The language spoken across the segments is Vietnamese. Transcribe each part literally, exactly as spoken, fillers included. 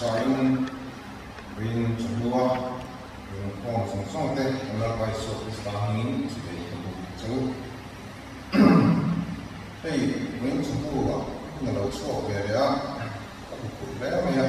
Sain rin chua yung kong song song te wala pa iso istangin si dei ko so hey rin chua na lo so ke ya ko ko le ma ya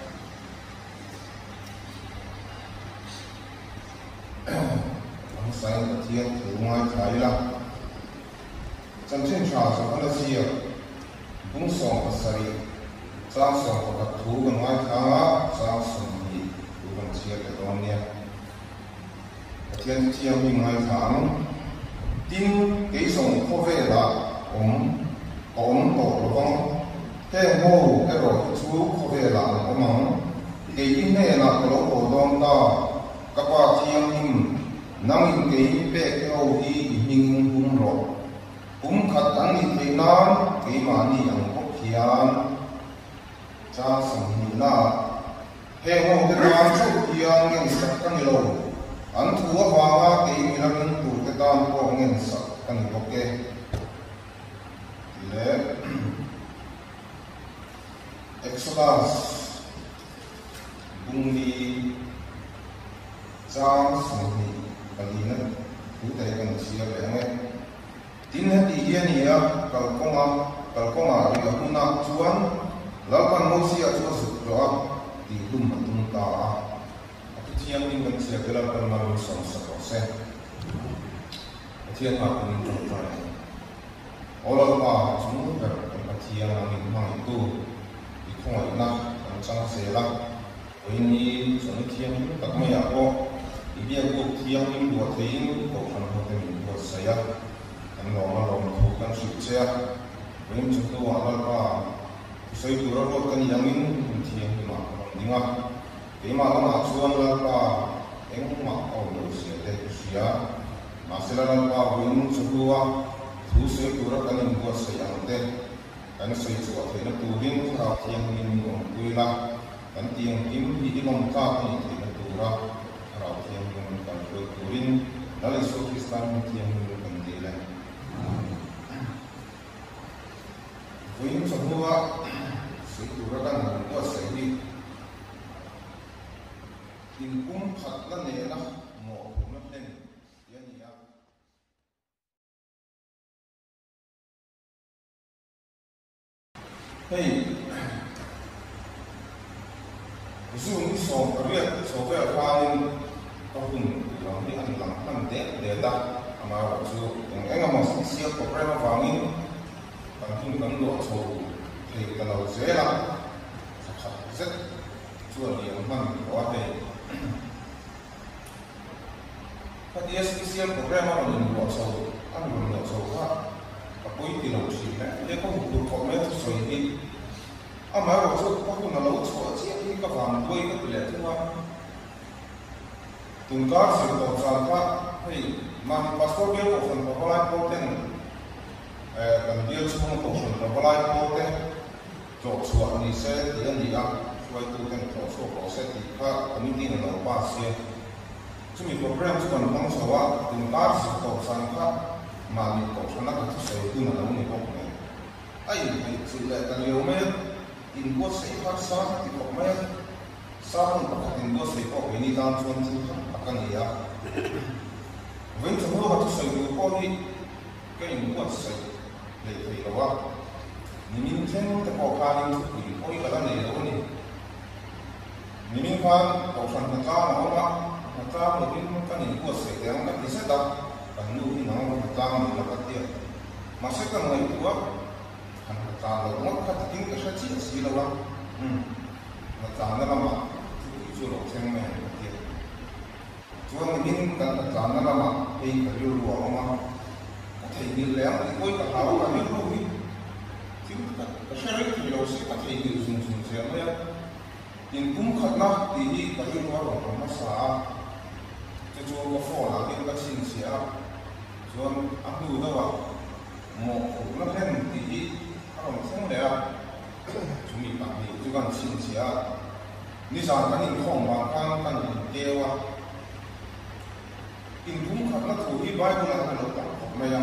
ang sain ka tiang tu ngai thai la chan chen cha so ala si ya bung song pasari sa song ka tu ngai tha sa song bằng chia cái đó nha, thiên chiêm mình ngày tháng tin cái sòng có vẻ là ông ông tổ long thế ngô cái rồi chú có vẻ là ông mong cái in này là cái lỗ tổ long ta các bạn chiêm mình nâng cái bé cái ô đi mình cũng rồi cũng khát ăn đi thế nào cái mà đi ăn có kian cha sòng mình là he ho te ran chu yang ngin sak kan lo an thu wa wa ke mi ran tu te tan ko ngin sak kan lo ke le Exodus bung ni chang sung ni bali na tu te kan sia le nge tin he ti ye ni ya kal konga kal konga ri ga kuna chuan la kan mo sia chu su ro di lum tung ta ati thiam ning kan sia kala kan ma ro sam sa ko se thiam ma kun tung ta ola pa chung ka kan thiam ma ning ma tu di khoi na kan chang se la oi ni chung thiam ning ka ma ya ko i bia ko thiam ning do thein ko kan ho te ning ko sa ya kan lo ma lo ko kan su che oi ni chung to wa la pa sai tu ro kan yang ning thiam ni ma dinga ke ma la chuan la pa eng ma au lo se de sia ma se la pa win chu wa thu se tu ra kan ngo se yang de kan se chu wa the na tu din ra thiang ni ni ngom kui la kan tiang kim hi di ngom ta ni the na tu ra ra thiang ni kan tu tu din la le so kristan thiang ni kan de la win chu wa se tu ra kan ngo se ni in kum khat la ne la mo kum na nen ya ni ya hey zoom so ria so ve fa nin ka hun la ni an lang nan de de da ama wa chu eng eng ma si sia ko pra ma wangin kan hin kan lo so hey ka lo ze la sa khat zet chu li ang man wa he But yes, this year program on the world so I'm going to so hard. A point in our sheet, they come to comment so he. I'm out of what you know, so it's a pick of one way to let you up. To guard the Santa, hey, my passport bill of the Polite Porten, and deal spoon of the Polite Porten, George what he said, the end up, so I took them also for set the car, meeting in our past year. Chúng mình program chỉ còn mong sao á, từng ta sự cầu sang khác mà mình cầu sang nó cũng sẽ cứ là nó mình không này. Ai thì sự lệ ta nhiều mấy, in bút sẽ phát sáng thì có mấy, sáng có in bút sẽ có cái gì đang chuẩn thì cái gì á. Với chúng nó có sự nhiều con đi, cái in bút sẽ để thấy đâu á. Mình xem cái có cái gì thì có cái là này đâu này. Mình khoan cầu sang cái cao mà không á. Mata mungkin kan ini kuat sekali, yang tak bisa tak, kan lu ini nama mata melakukan dia. Masa kan mulai kuat, kan mata lalu kat tinggi ke sahaja sih lawan. Mata nama itu loh cengme dia. Cuma ini kan mata nama, hei kerja luar rumah, kata ini leang, ikut tak tahu kan ini lu ni. Kita kesyariat kita usik kata ini sung-sung siapa ya. In kum khatna ti ka hin wa ro ma sa te chu ko fo la ke ka sin sia zon a hu da wa mo ko na hen ti a ro song le a chu mi pa ni chu kan sin sia ni sa kan ni khong wa kan kan ni de wa in kum khatna thu hi bai ko na lo ta ko me ya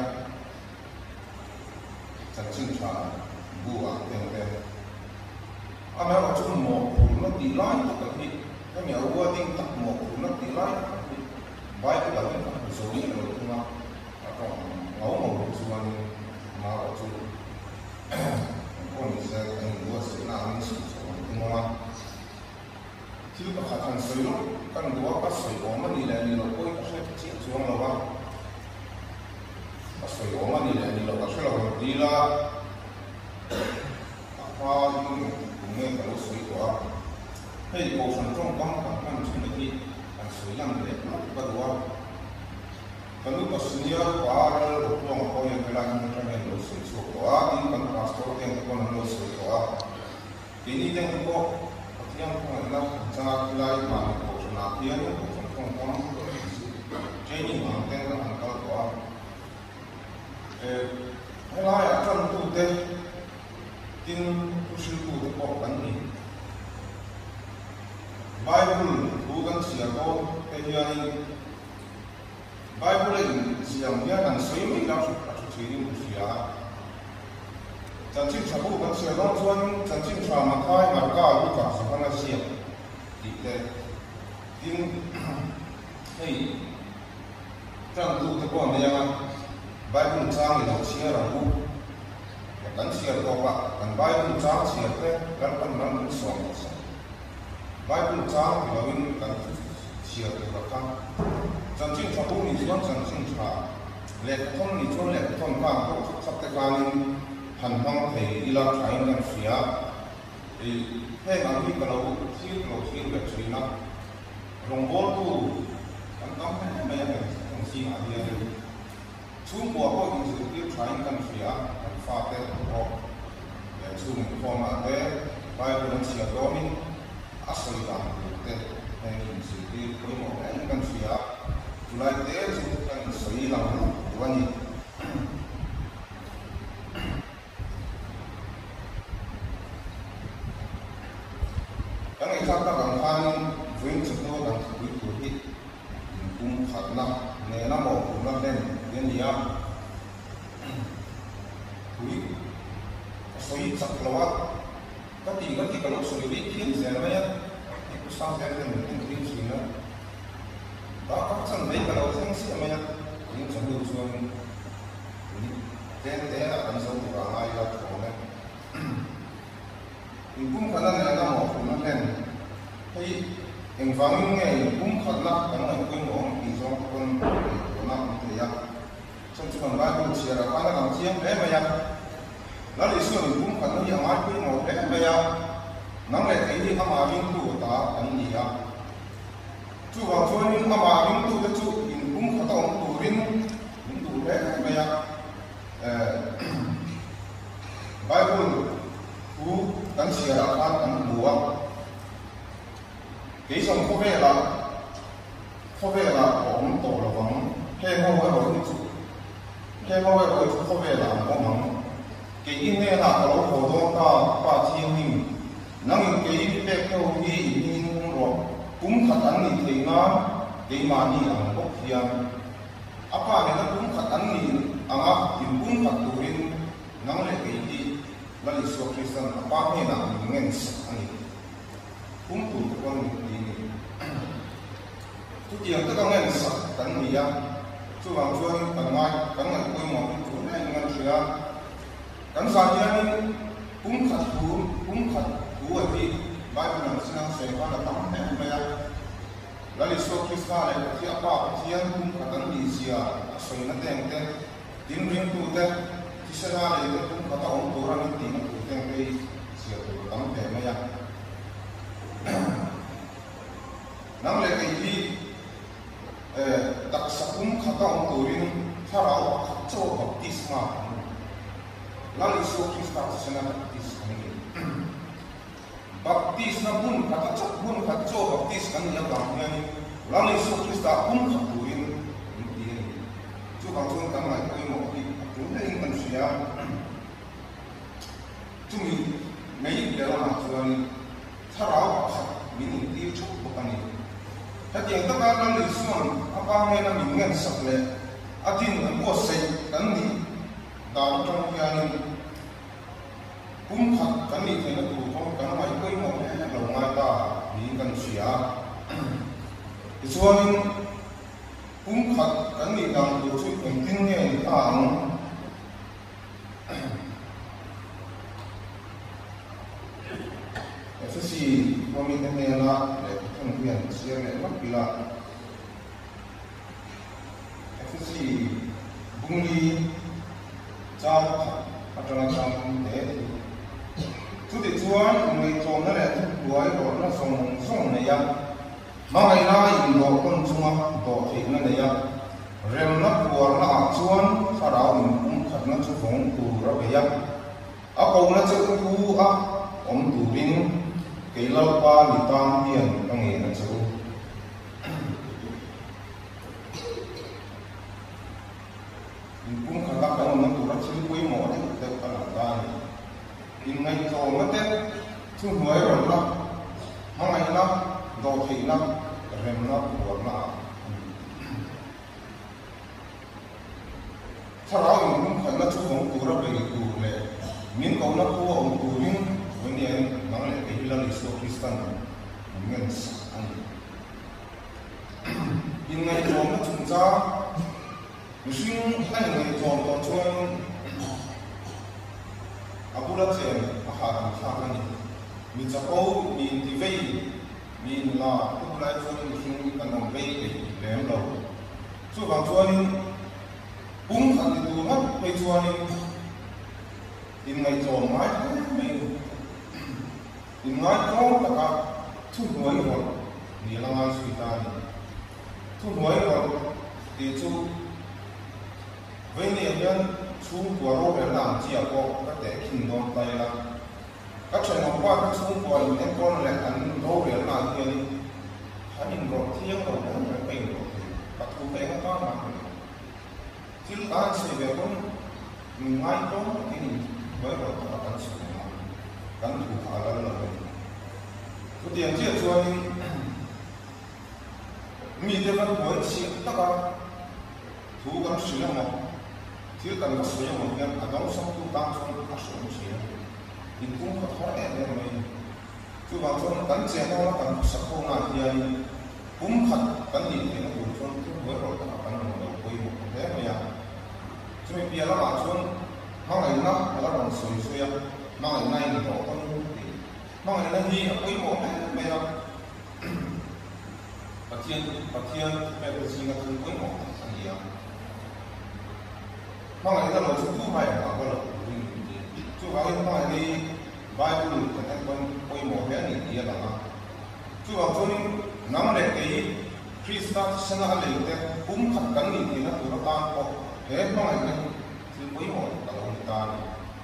chan chin cha bu a te te a ma ro chu mo nó tỷ lái tất cả thì cái nhà vua tinh tập một nó tỷ lái vài cái đó nó số ít rồi đúng không? Còn ngấu một số anh mà ở chỗ con sẽ thành vua sẽ làm những sự đúng không? Chứ có khả năng sấy lắm, căn vua bắt sấy ốm mà đi lại đi lộc coi có sẽ chịu xuống đâu không? Bắt sấy ốm mà đi lại đi lộc có sẽ là đi là qua những cũng nghe cả sấy của hay bộ phận trong băng các anh chúng mình đi anh sấy làm để bắt vua kan lu pasnya para orang ko yang kelang kelang lu sesu ko in kan pastor yang ko na lu sesu ko ini yang ko yang ko na sangat lai ma ko na dia ni ko ko ko jadi ma ten na kan ko eh helai akan tu te tin usul ku ko kan ni Bible bukan siapa yang Bible siang dia kan swimming dalam suatu swimming usia. Jangan sabu kan siang tuan jangan sama kai marga luka sekarang siang. Tidak, tin, hey, jangan tu tekon dia Bible cang itu siang ragu. Kan siang topa kan Bible cang siang teh kan kan kan suam. Bible cang bilangin kan siang terkang. Jangan cing sabu ni tuan jangan cing sa, lekton ni tuan lekton kan kau sabte kanin hanbang hei ilang kain kan siap, eh hei kami kalau sih kalau sih bercerita, rongbol tu kan kamu kan banyak yang sih ada yang cuma apa yang sedikit kain kan siap, kan fakir kau, ya cuma format deh, baik dengan siap domin asal kan, deh yang sedikit kau mau kan siap. Mulai dari sebutkan sahih lawan wani. Yang isapta bangkan buin sebut dan buin buin bung karena nena mau bulan dan yang dia buin sahih saklawat. Tapi kan kalau sahih ini sebenarnya itu sampai dengan mungkin sini. Bahkan sampai kalau saya sih namanya ini sambil usulan ini dan dia akan selalu ramai lah soalnya. Ingkum karena mereka mau pulang tapi yang famingnya ingkum karena karena ingkum orang pisau pun pulang untuk ya. Cuma baru siapa karena kamu siang eh banyak. Lalu isu ingkum karena yang aku mau eh banyak. Namanya ini kama ingku tak kan dia. Chú vào cho những mà bà những tu cái chú in cũng có tao tu rin những tu đấy bây giờ Bible cú đánh xìa là phan đánh bùa cái xong có vẻ là có vẻ là ổn tổ là vắng cái không phải ổn chú cái không phải ổn có vẻ là ổn vắng cái in này là có hồ đông ta ba thiên hình năng cái bé theo cái in không rồi cũng khát ăn thì thấy nó cái mà đi ăn bốc hiền, apa kita cũng khát ăn thì ăn áp thì cũng khát tu rin, nang lệ cái gì là lịch sử Kristen apa này là những sắc này, cũng tu được con gì này, tu tiền tất cả những sắc tận gì à, tu vào chơi tận mai, tận ngày cuối mùa tu này những chuyện à, tận sao chứ cũng khát tu, cũng khát tu ở đây. Bible yang senang saya pada tahun yang banyak. Lalu so kita ada siapa yang pun katakan di Asia, so ini nanti yang ten, tim ring tu ten, kisah ada itu pun kata orang itu yang tu ten kei siapa tahun yang banyak. Nang lagi ini, tak sapun kata orang farau kacau baptisma. Lalu so kita senang baptisma ini. Baptis na pun kata cak pun kacau baptis kan yang bangnya ni lalu Yesus Kristus pun kapuin ini tu kalau kita nak kau mau itu ini manusia tu ni mai dalam aturan sarau ini dia cuk bukan ini tapi yang tak ada Yesus apa yang nak mingat sakle adin buat saya kan ni dalam trong yang pun hak kan ni kena tu kau kan mai kau mau ngai ta mi kan sia chuan kum khat kan ni dang tu chu kan tin nge ta ang F C kami kan ne la le kan hian sia ne mak pila F C bungli cha atana chang de tu de chuan ngai chom na le tu buai ro na song song ne ya mangai na in do kon chunga do thei na ne ya rem na puar na chuan farao in kum khat na chu phong tu ra be ya a ko na chu ku a om tu rin ke lo pa mi tam hian ka nge na chu in kum khat la ka na tu ra chu pui mo ne te ka la ta in ngai to ma te chu huai ro na mangai na do thei na rem na puar na farao in kum khat na chu phong tu ra be tu le min ko na ku om tu rin when the nang le ke hilang iso kristan ngen an in ngai to na chung cha mishing ai ngai to to chuan abula chen a ha ram kha kan mi cha ko mi ti vei mi la tu lai chuan mishing kan nong vei ke lem lo chu bang chuan kum khat tu na pe chuan in ngai to mai me in ngai to ta ka thu hoi ro ni la ngai sui ta ni thu hoi ro ti chu với niệm nhân chú của rô về làm chia có các để kinh đón tay là các trường học qua các xuống của những em con lại ăn rô về làm kia đi hắn nhìn rõ thiên rồi nó phải bình rồi các thu bé các con mà chứ ta chỉ về con mình ngay có thì với rồi các bạn sử dụng gắn thủ khá là là có tiền chia cho nên mình thì vẫn muốn chia tất cả thu gắn sử dụng một thiếu cần có sử dụng một cái à đóng xong tu tăng xong các sử dụng gì thì cũng có khó để để mình cứ vào trong cắn chè nó cần sắp khô ngạt thì cũng thật cắn gì thì nó cũng trong cái với rồi các bạn mình đầu quay một thế mà ya cho nên bây giờ nó xuống nó ngày nó nó còn sôi sôi nó ngày nay thì có con thì nó ngày nay gì quay một thế bây giờ và thiên và thiên bây giờ chỉ là thân quay một anh gì không mang lại là một chút thu hoạch ở cái lộc chú bảo cái mang lại đi vài bữa thì anh con quay một cái gì kia là chú bảo cho nên nắm lại cái Christa sinh ra lại cái cũng thật cắn gì thì nó tụi nó tan có thế mang lại cái thì quay một cái là người ta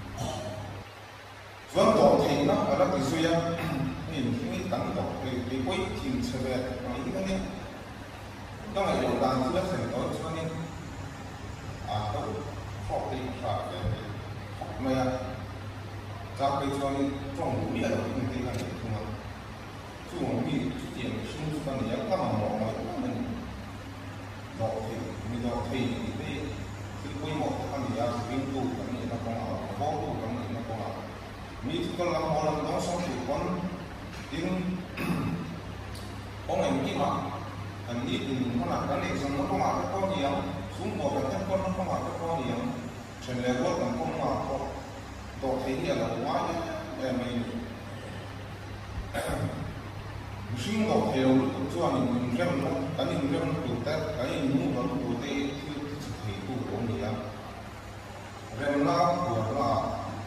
vẫn tổ thì nó ở đó thì suy ra nhìn cái cắn tổ thì cái quay thì sẽ về cái cái này đó là điều đàn thứ nhất thành tối cho nên à đâu học đi phải học mày ra cái cho nên trong ngủ biết là những cái này không ạ chú ngủ đi chú tiền xuống chú ta nhớ các mà mỏ mày mình đọc thì mình đọc thì cái cái quy mô cái này là cái tu cái này nó còn ở vô tu cái này nó còn ở mình chỉ cần làm một lần đó xong thì con tiếng ông này cái mà anh đi thì nó là cái này xong nó không ở cái con gì không xuống bộ cái thân con nó không ở cái con gì không chuyện này có cần không mà có tổ thấy là là quá để mình sinh tổ theo cho mình rem nó cái mình rem nó tụt tết cái mình muốn nó tụt tết thì tu của mình là rem nó của nó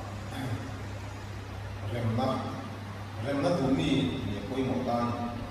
rem nó rem nó tụt đi thì quay một tay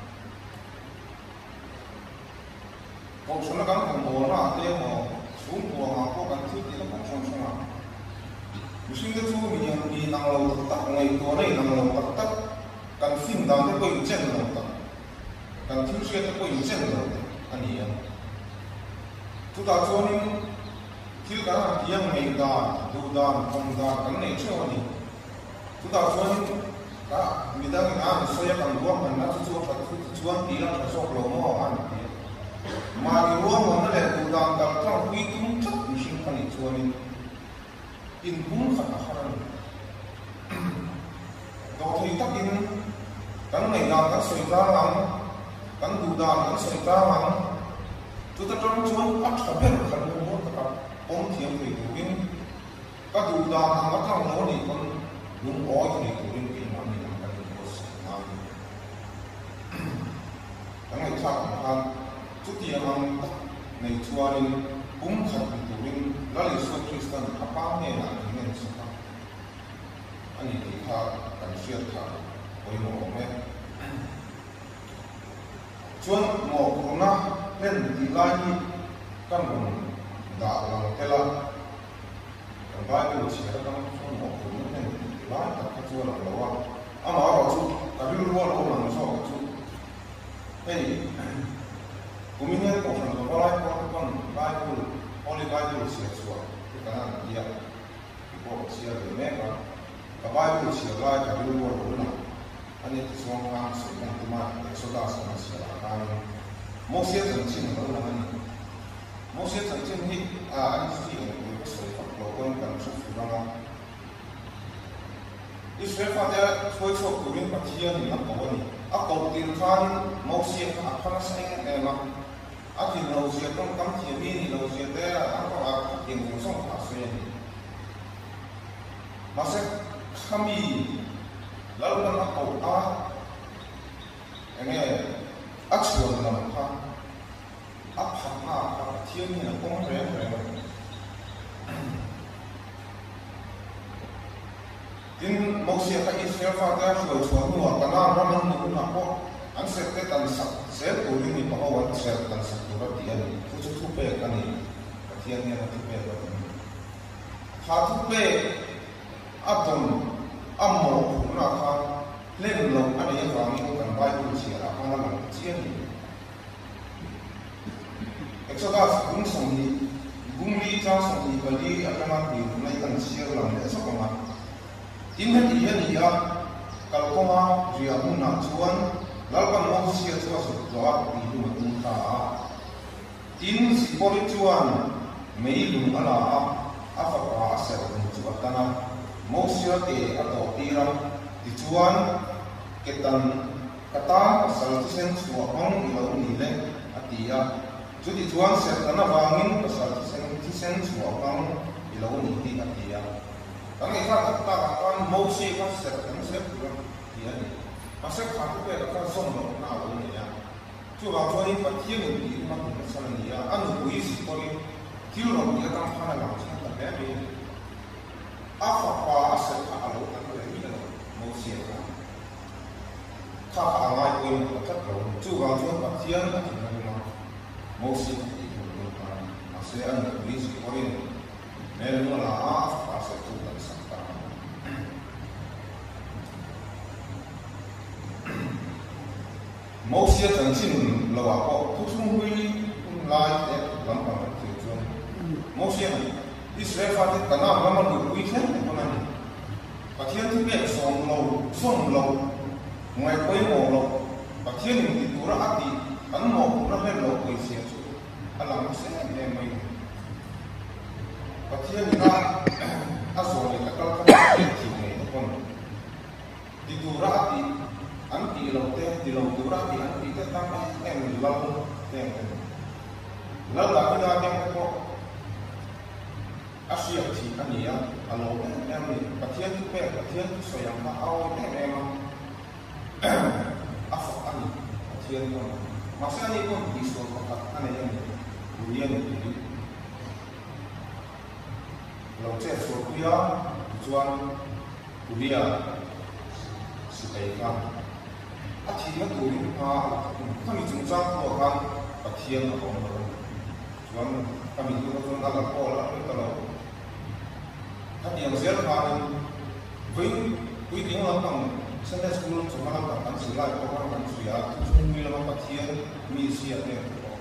còn số nó gắn cùng bộ nó thế mà xuống bộ mà có gắn thứ thì nó cũng xong xong à mình cái số mình đi năng lâu tắc ngàyตัวnày năng lâu tắc tắc cần phim đào cái quay trên lâu tắc cần thiếu xe cái quay trên lâu anh ấy chúng ta cho nên thiếu cái là tiếng ngày đào tu đào không đào cái này chưa gì chúng ta cho nên cả người ta người ta xây bằng gỗ bằng nó cho cho cho tí là cho lỗ mỏ ăn mà cái gỗ mà nó lại tu đào đào trong quy cũng chắc mình sinh cái này cho nên in cũng khá là khó đó thì tất nhiên cái này đàn các sợi ta lắm các đủ đàn các sợi ta lắm chúng ta trong chuông áp thấp hết phần lớn mỗi các ông thiêm thì tụ viên các đủ đàn hàng các thằng nó thì còn đúng ói thì tụ viên cái món này làm cái gì đó cái này chắc là chút tiền hàng này chua nên cũng thật tụ viên là lịch sử Christian các bạn này là những người sao anh ấy thì thà cần xuyên thà với một mẹ chuan một corona lên đi lại đi căn vùng đã làm thế là còn vài người chỉ là căn chuan một corona lên đi lại tất cả chuan là đâu à à mà bảo chú tại vì luôn luôn làm sao chú hey cũng mình nghe có phần có lại có con vài người only vài người chỉ là chuan cái này là gì có chỉ là mẹ mà các vài người chỉ là lại tại vì luôn luôn làm anh ấy thì xuống hàng số lượng thì mà số đa số là sẽ là cái một số dân chính nó là anh một số dân chính thì à anh chỉ là một số các lộ quân cần số phụ ra Israel phát ra thôi số của những bác sĩ thì nó có gì à cầu tiền khan một số các phát sinh này mà à thì lâu giờ trong cắm tiền đi lâu giờ đấy à có à tiền cũng sống phát sinh mà sẽ kami lalu kan kau ah ini action dalam hal apa apa tiang ni aku mau rem rem din manusia tak Israel faham suatu suatu karena orang mungkin apa ansep tetan sak set orang ni bahawa set tetan sak orang dia ni itu tupe kan ni tiang ni tupe kan hal tupe atom ammo na kha lên lồng anh ấy vào những cần vai cũng chỉ là không làm chiên Exodus cũng sống đi cũng đi cho sống đi và đi ở trong anh thì nay cần chia làm để sao mà in hết ý hết ý à kalau kau mau dia pun nak cuan lalu kan mau chia cuan sebab itu macam ta in si poli cuan mei lung ala apa apa asal cuan tanah mau chia ke atau tiram dicuan ketan kata pasal sen suapang ilau nilai atia jadi tuan set tanah bangin pasal sen sen suapang ilau nilai atia kami kan kata kan mau sih kan set kan set pun dia ni pasal kata dia kan sombong nak ni ya cuba tuan ini pasti yang di rumah pasal ni ya anu buis kori tiup dia kan mana lah macam tak ada apa apa asal kalau tak ada ini lah mau sih kanถ้าหาง่ายคนถ้าเราจู่วางช่วงปัจเจียนก็ถึงจะมาโมสิที่ถูกต้องการอาศัยอันนี้วิสิคนในเรื่องละอาศัยตัวกันสักการโมสิจังสินเราว่าก็ทุกช่วงวิลายแต่ลำพังเกี่ยวกับโมสิอิสราเอลฟังกันน้ำมันดูวิเศษคนนั้นปัจเจียนที่เป็นสองเราสองเราngay cuối mùa lộc và thiên thì tú ra ác đi ấn mộ nó lên lộc quỳ xiết chú anh làm sẽ em mình và thiên thì ra ác số này các con các chỉ này con thì tú ra ác đi ấn thì lộc thế thì lộc tú ra thì ấn thì cái tăng em mình lâu em lâu là cái ra em có ác xiết thì anh nhỉ anh lâu em mình và thiên thì bé và thiên thì soi yang ao em em apa ani tiang pun masa ni pun isu apa ani yang dunia ni lalu cek suria tujuan dunia sebaiknya akhirnya turin ah kami cuma orang tiang apa orang tujuan kami itu tujuan agak pola kalau tapi yang saya kan wih wih tinggal orang Sunday school cuma nak kan silai orang kan suya, tu mungkin lama patian misi ada yang tu.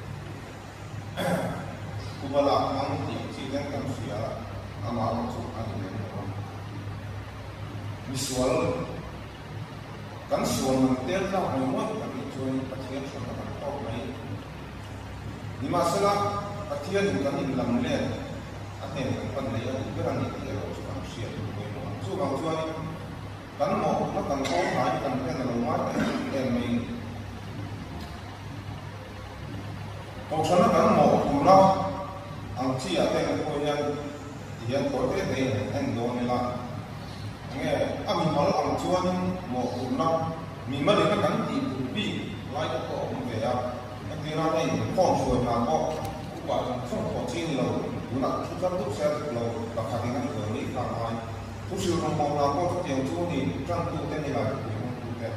Kubala ang tiap kan suya, amal tu ada yang orang. Visual kan suan mentel lah, memang kan itu yang patian cuma nak tahu mai. Di masalah patian kan ini dalam leh, ada yang kan dia berani dia cuma suya tu memang. So kalau suan kan mo na kan ko hai kan pen na ma em mình ko sana kan mo na ang chi a ten ko yan yan ko te te en do ni la nghe a mi mal ang chuan mo na mi ma le kan ti bi lai ko ko về à cái gì ra đây con suy mà có quả không có chi ni lo na chu sa tu sa lo ta kha ni ko ni ka mai tu siêu trong vòng là có tiền chú thì trong tu tên này là tu tên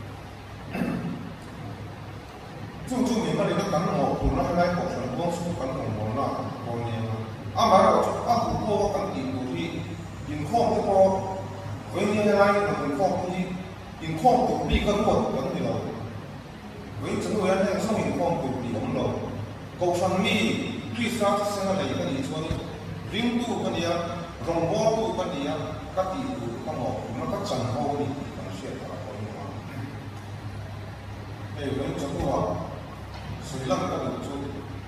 chung chung mình mà đi nó cắn một cũng nó hay có phần công sức cắn một món là còn nhiều à mà nó à cũng có cắn tiền của thì tiền không có có với như thế này là tiền không thì tiền không cũng bị cắn một cắn thì rồi với chúng tôi anh em xong tiền không cũng bị ống rồi cầu phần mi khi sao sẽ là lấy cái gì cho đi riêng tu cái gì rong bó tu cái gì các tỷ tu các mỏ nó các chẳng hô đi nó sẽ là có những cái để với chúng tôi sử dụng các đồ chú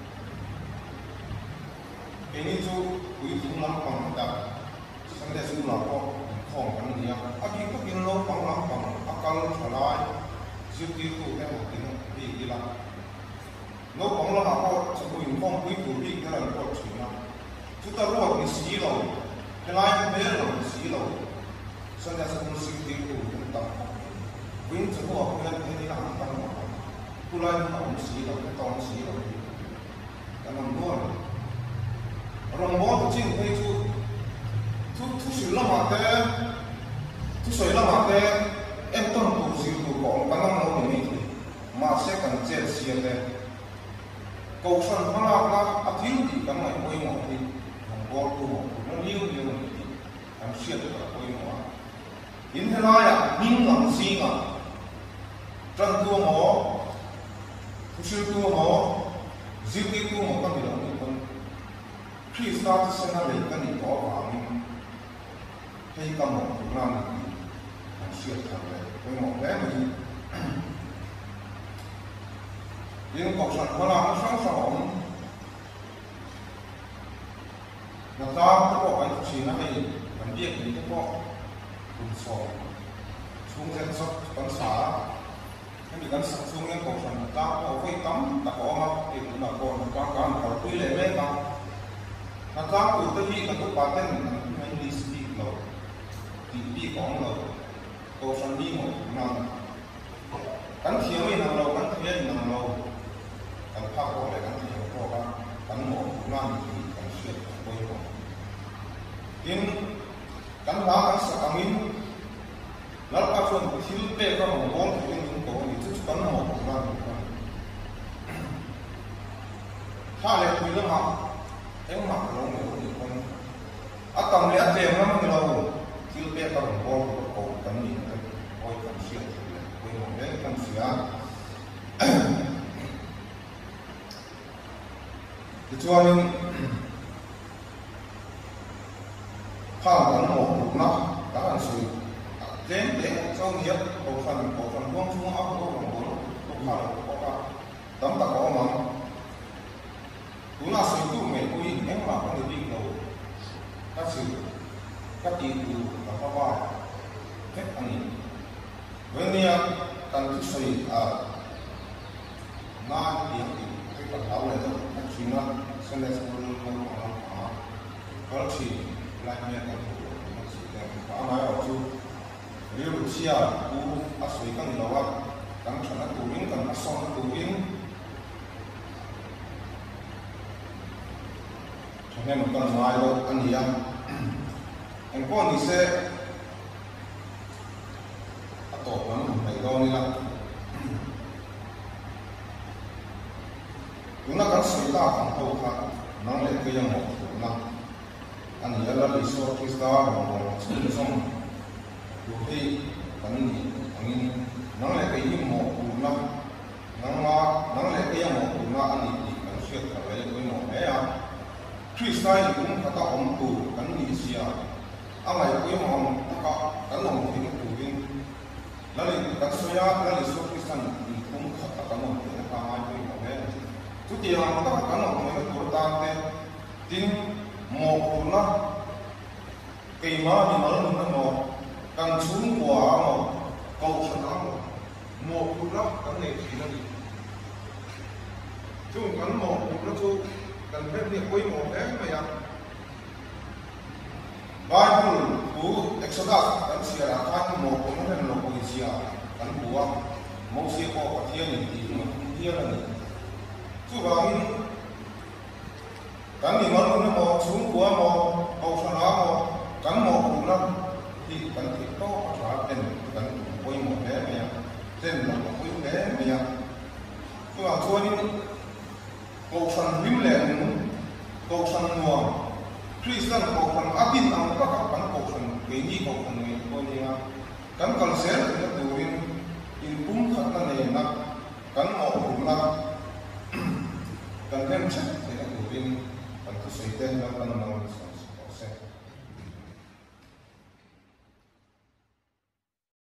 cái này chú quý chúng lắm bằng đặc sang đây chú nào có không cái gì à khi các cái lâu bằng lắm bằng ác căn trở lại chú tiêu tu cái một cái gì gì là nó bằng lắm có chúng tôi không quý tu đi cái là có chuyện nào chúng taรู้cái gì rồi cái này cái bé rồi gì rồi sau này sẽ không tiêu tu cái tâm quý chúng tôi cái cái gì là ăn tâm tu lai nó không gì rồi cái tông gì rồi cái làm luôn làm bó thì chính cái chú chú chú sửa làm mà thế chú sửa làm mà thế em tâm tu sửa tu còn cái năng nó mình mà sẽ cần chết sửa thế cầu sanh nó là là áp thiếu thì cái này quay một thì làm bó tu nó nhiều nhiều thì làm sửa được là quay một hiện thế này à nhưng làm gì mà chân tu mỏ Usul tu mo, ziti tu mo kan bilang ni kan. Kristus sana lagi kan itu orang. Hei kamu orang ni, manusia terbaik. Kamu orang ni, ini kau san malam sang sang. Nanti aku akan cina hei, kan dia ni tu kau unsur. Sungguh sok bangsa. Cái gì sắp xuống những cuộc sống ta có cái tấm ta có mà thì cũng là còn có có một cái quy lệ mấy mà nó ta cũng tới khi là các bạn tên mình đi speak rồi thì đi講rồi cuộc sống đi một năm cắn thiếu thì nằm lâu cắn thiếu thì nằm lâu cắn phá có lại cắn thiếu có ba cắn một năm thì cắn xuyên quay một nhưng cắn phá cắn sợ cắn in nó là phần thiếu bê có một món thì có những chút cắn một nămถ้าเล็กคุยเรื่องมันเอ็งหมักลงในคนอื่นคนอ่ะตอนนี้เจมส์นั่นเราที่เรียกกันว่าโอ้โหกันนี่เลยโอ้ยกันเสียเลยโอ้ยมันเล่นกันเสียที่ชวนข้าวกันหมดนะการสื่อเล่นเด็กเจ้าเนี้ยโอ้ฟันโอ้ฟันว่างช่วงเอาโอ้โหโอ้ข้าวโอ้ข้าวตั้งแต่ก่อนมันchúng ta sử dụng mấy quy em mà không được đi đâu các sự các tỷ phú và các bạn hết anh với nhau cần thức suy à na điểm cái phần thảo này thôi các chị nó sẽ là sự luôn luôn luôn họ có chỉ lại nghe cái của các chị em có nói ở chỗ nếu chia cú áp suy các người đó đang trở lại cú biến cần áp xong cú biến nên một con ngoài đâu anh gì anh anh có anh sẽ tổ nó phải đo đi là chúng nó có sự ta bằng thâu khác nó lại cái yang một của nó anh nhớ là lý do khi ta bằng một sự xong dù thì anh gì anh nó lại cái yang một của nó nó nó lại cái yang một của nó anh gì anh sẽ phải lấy cái một đấy à Kristus cũng các ông tù cắn đi xia, anh này quý mong các cắn lòng thì tù viên, là để các số ya là để số Kristus thì cũng các cắn lòng thì các ai quý mong đấy, chút tiền mà các cắn lòng thì các tổ tam thế, tin một của nó, kỳ mà thì nó là nó một, kan chung kwa mo ko chana mo mo pula kan ne thina ni chung kan mo pula chu kan he ni koi mo em ma ya Bible ku Exodus kan sia ra kan mo ko mo hen lo ko sia kan buwa mo sia ko pathia ni ti mo dia la ni chu ba ni kan ni mo no mo chung kwa mo ko chana mo kan mo pula thì cần thiết to hóa tiền cần quay một bé mẹ tên là một quay bé mẹ tôi bảo cho nên cầu phần vim lẻ cầu phần nguồn tuy rằng cầu phần áp tin ông các các bạn cầu phần cái gì cầu phần này coi như là cần cần xét thì nó từ in in cũng thật là này là cần một